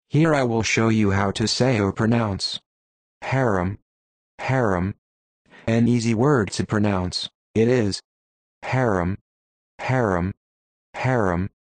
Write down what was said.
Here I will show you how to say or pronounce harem, harem. An easy word to pronounce. It is harem, harem, harem.